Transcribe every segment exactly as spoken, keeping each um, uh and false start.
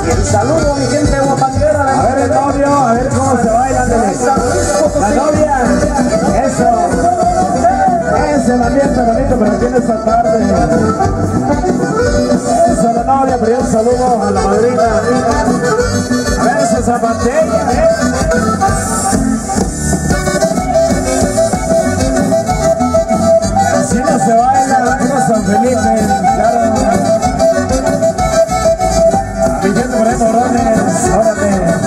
Y el saludo a mi gente guapandera. A ver el novio, a ver cómo se baila. La novia, eso. Es el ambiente bonito para quien esta tarde. Eso, la novia, pero un saludo a la madrina. A ver esa zapatilla, ¿eh? Así no se baila, en San Felipe, claro. A mi gente por ahí, morrones, órale.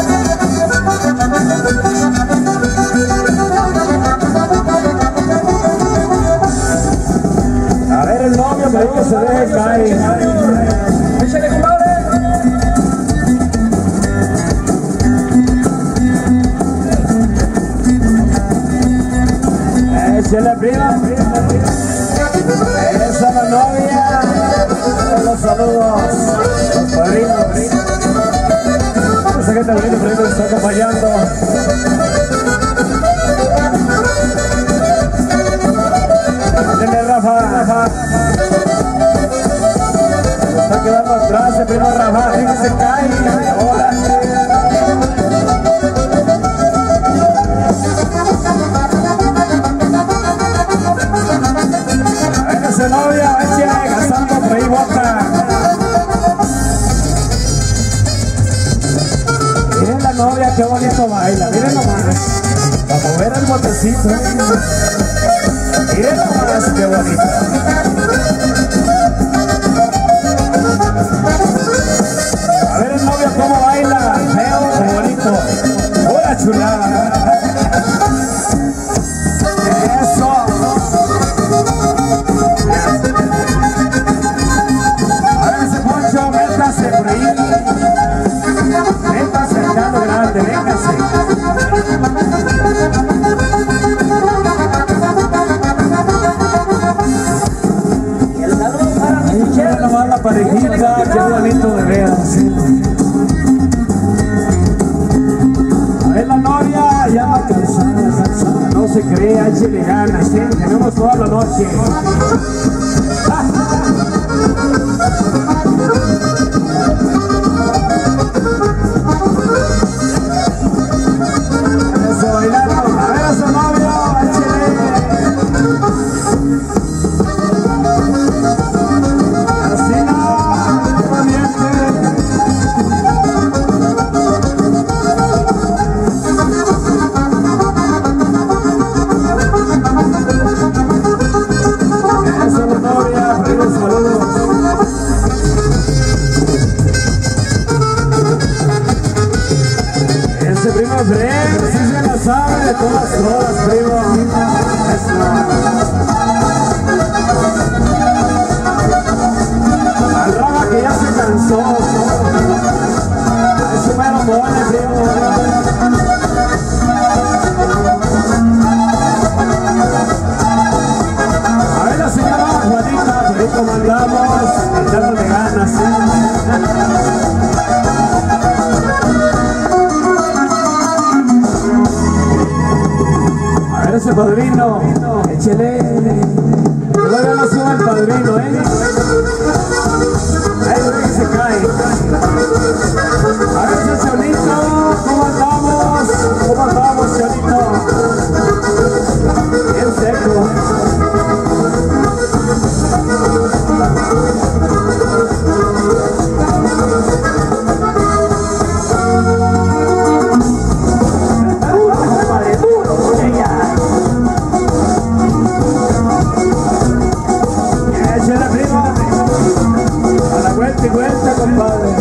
A ver el novio, me dijo que se deje caer. Échale, compadre. Échale, prima. Esa es la novia. Los saludos. Los padrinos. Esa gente bonita por ahí nos está acompañando. Dile, Rafa, Rafa. Está quedando atrás el primo Rafa. Que se cae. Hola. A ver esa novia, eche, gastando por ahí bota. Miren la novia, qué bonito baila. Miren nomás. Para mover el botecito. Miren nomás, qué bonito. A ver el novio cómo baila. Feo, qué bonito. Una chulada. Eso. A ver ese Poncho, métase por ahí. Métase el grande, grande, véngase. Mira nomás la parejita, qué bonito de ver. A ver la novia, ya va cansada, cansada, no se crea, échale ganas, ¿sí? Tenemos toda la noche. Eso, bailando, a ver a su novio, échale. Ese primo Fred, si se la sabe de todas todas, primo. Al Raba que ya se cansó. A ese mero mole, primo. A ver la señora Juanita, por ahí como andamos, echándole ganas. A ver ese padrino, échele. Todavía no sube el padrino, ¿eh? Ahí ve que se cae. A ver ese Cholito, ¿cómo andamos? ¿Cómo andamos, Cholito? Bien seco. Échale, primo. A la vuelta y vuelta, compadre.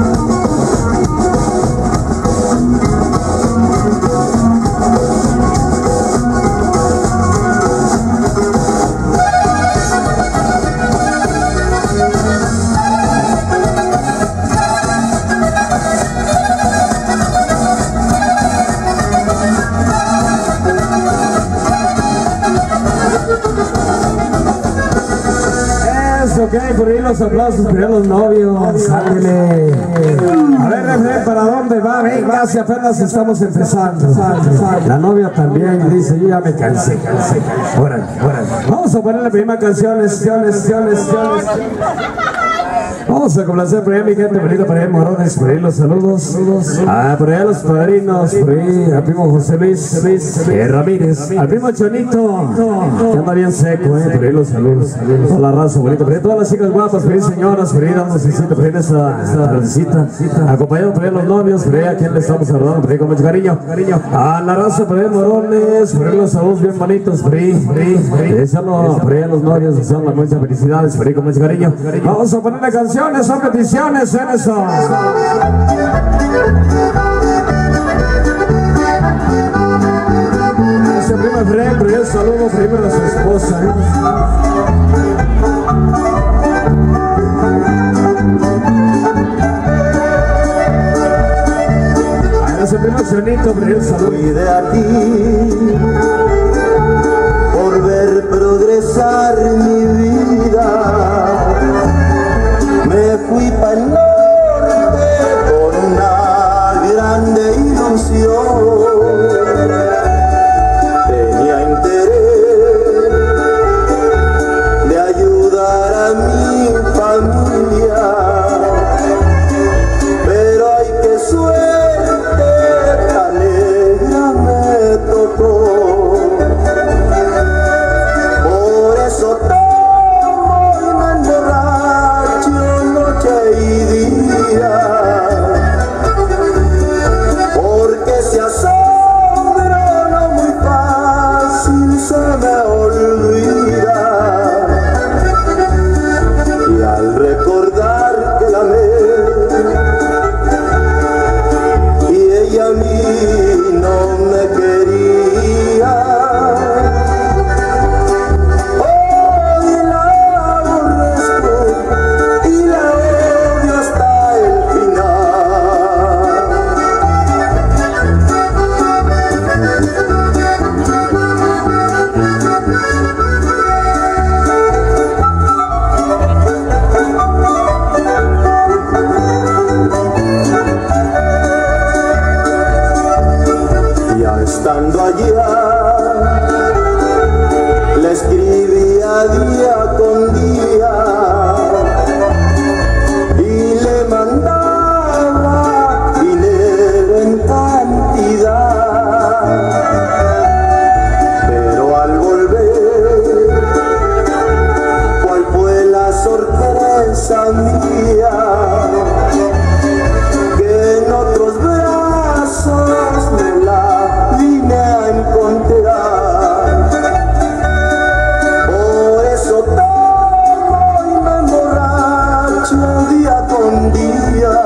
Ok, por ahí los aplausos para los novios. Ándale. A ver, Refre, ¿para dónde va? Venga, si apenas estamos empezando. La novia también dice, yo ya me cansé, cansé, cansé. Órale, órale. Vamos a poner la primera canción, canciones, canciones, canciones. Vamos a complacer por ahí, mi gente bonita, por ahí Morones, por ahí los saludos. Ah, por ahí los padrinos, por ahí al primo José Luis, Luis eh, Ramírez, al primo Chonito, que anda bien seco, eh, por ahí los saludos. Toda la raza bonita, por ahí todas las chicas guapas, por ahí señoras, por ahí damos visita, por ahí en esta, esta visita, acompañados por ahí los novios, por ahí a quien le estamos saludando, por ahí con mucho cariño, cariño. A la raza, por ahí Morones, por ahí los saludos bien bonitos, por ahí, por ahí, por ahí, deseando por ahí a los novios, deseando muchas felicidades, por ahí con mucho cariño. Vamos a ponerle canciones, son peticiones en eso. Ese primo Fred, pero yo saludo primero a su esposa, ¿eh? A ese primo Chonito, pero yo saludo. Cuide a ti por ver progresar mi vida. Me fui para el norte con una grande ilusión. Tenía interés de ayudar a mi familia, pero ay, qué suerte tan negra me tocó. Por eso tomo y me emborracho noche y día, porque se asombra no muy fácil se me olvida. Y al recordar que la amé y ella a mí no me quería, hoy la aborrezco y la odio hasta el final. Ya estando allá, le escribía día con día y le mandaba dinero en cantidad. Pero al volver, ¿cuál fue la sorpresa mía? Que en otros brazos me la vine a encontrar. Por eso tomo y me emborracho día con día,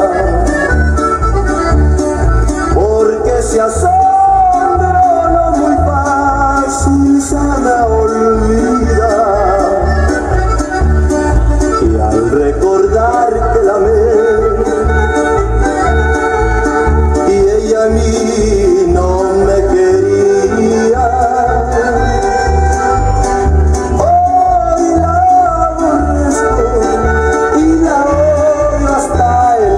porque se asombra no muy fácil se me olvida. Y al recordar que la amé y ella a mí no me quería, hoy la aborrezco y la odio hasta el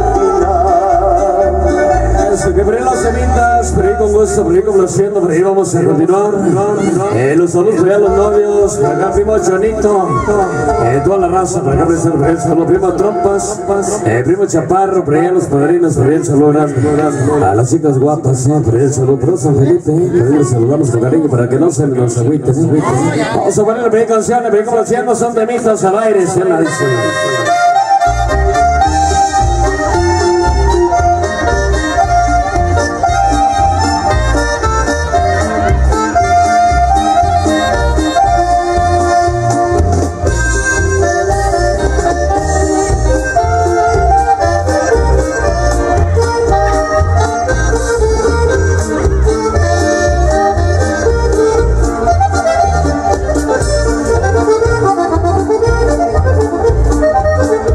final. Eso, que por ahí las semitas, por ahí con gusto, por ahí complaciendo, por ahí vamos a continuar. Eh, los saludos por ahí a los novios, por acá primo Chonito, eh, toda la raza, por acá presente, por ahí el saludo, primo Trompas, eh, primo Chaparro, por ahí a los padrinos, por ahí el saludo grande, a las chicas guapas, eh, por ahí el saludo, por San Felipe, eh, por ahí los saludamos con cariño para que no se nos agüiten. Eh. Vamos a ponerle por ahí canciones, por ahí complaciendo, son temitas al aire, se la dice. Thank you.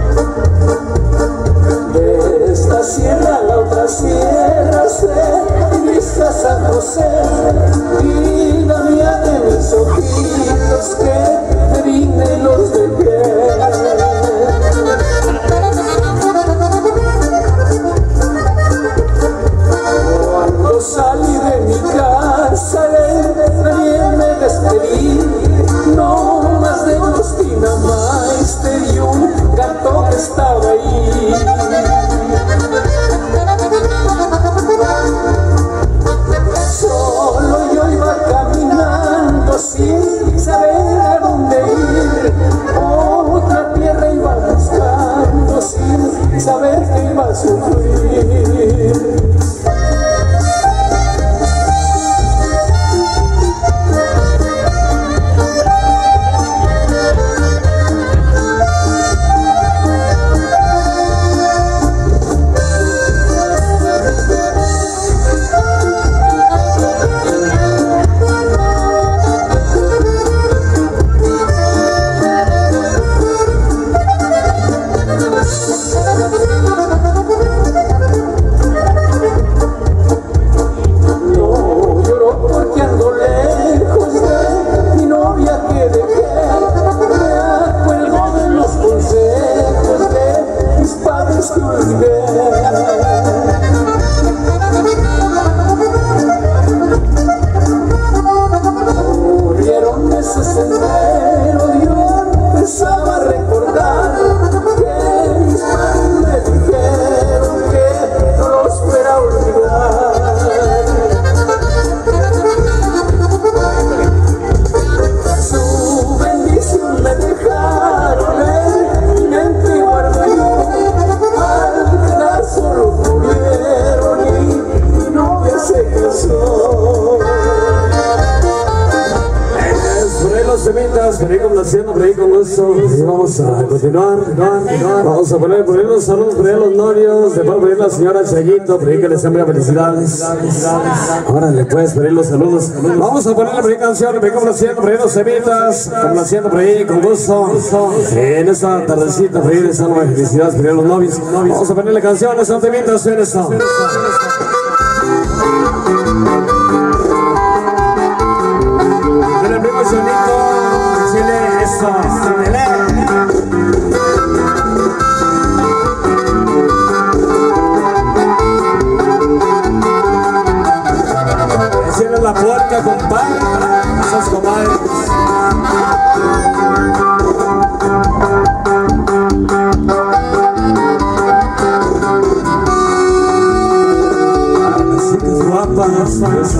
a sufrir. Murieron ese sendero, yo empezaba a recordar que mis padres me dijeron que no los fuera a olvidar. Su bendición me dejaron en mi mente y guardé yo. Al quedar solo murieron y mi novia se casó. Los temitas, por ahí complaciendo, por ahí con gusto. Y vamos a continuar, continuar. Vamos a poner, poner los saludos, por ahí a los novios. Después por ahí la señora Chayito, por ahí que les envía felicidades. Ahora le puedes pedir los saludos. Vamos a ponerle por ahí canciones, por ahí complaciendo, por ahí los temitas. Complaciendo por ahí con gusto. En esta tardecita, por ahí les envía felicidades, por ahí a los novios. Vamos a ponerle canciones, son temitas, en esto. Sonito, Chile, eso, decirle la puerca, compadre, esos comadres. Las chicas guapas,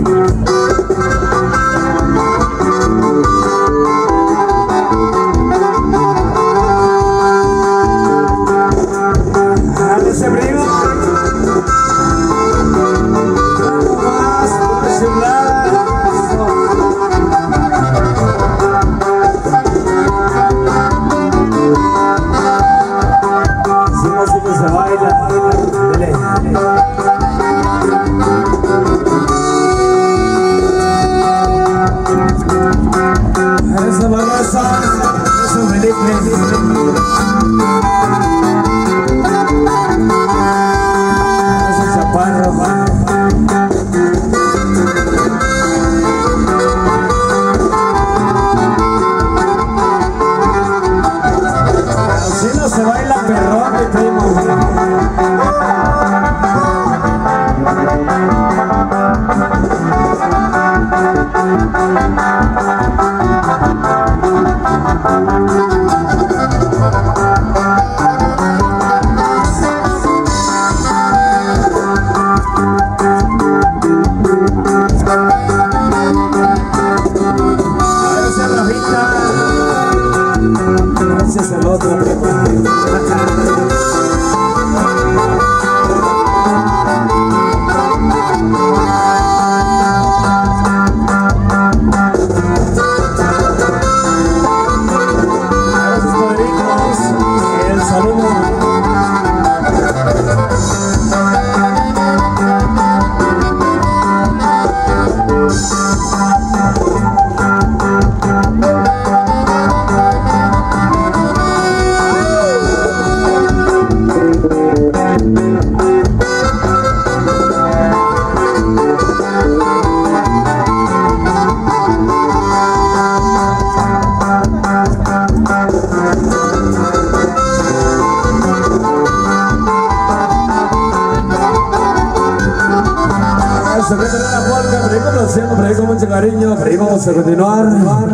por ahí con mucho cariño, por ahí vamos a continuar.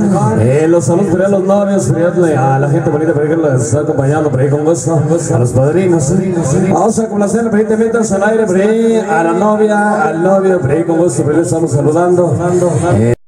Eh, los saludos por ahí a los novios, por ahí a la gente bonita por ahí que les está acompañando, por ahí con gusto, a los padrinos. Vamos a complacer, por ahí te metas al aire, por ahí a la novia, al novio, por ahí con gusto, por ahí estamos saludando. Eh,